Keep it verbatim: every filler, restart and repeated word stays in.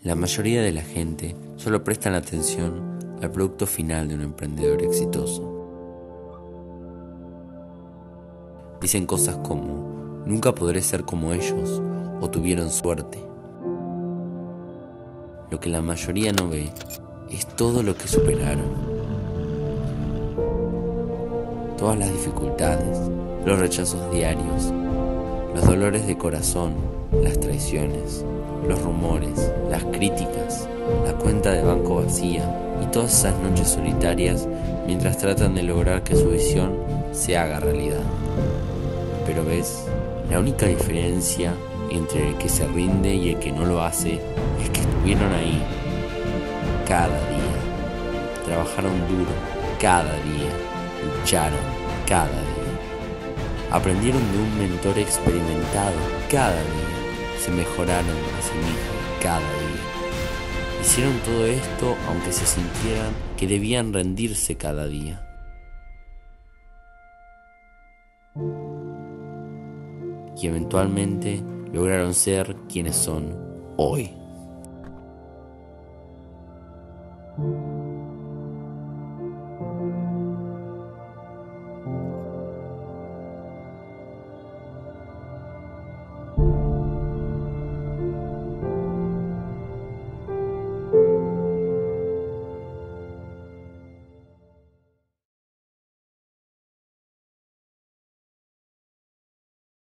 La mayoría de la gente solo prestan atención al producto final de un emprendedor exitoso. Dicen cosas como, nunca podré ser como ellos, o tuvieron suerte. Lo que la mayoría no ve es todo lo que superaron. Todas las dificultades, los rechazos diarios, los dolores de corazón, las traiciones, los rumores, las críticas, la cuenta de banco vacía y todas esas noches solitarias mientras tratan de lograr que su visión se haga realidad. Pero ves, la única diferencia entre el que se rinde y el que no lo hace es que estuvieron ahí cada día, trabajaron duro cada día, lucharon cada día, aprendieron de un mentor experimentado cada día, se mejoraron a sí mismos cada día. Hicieron todo esto aunque se sintieran que debían rendirse cada día. Y eventualmente lograron ser quienes son hoy.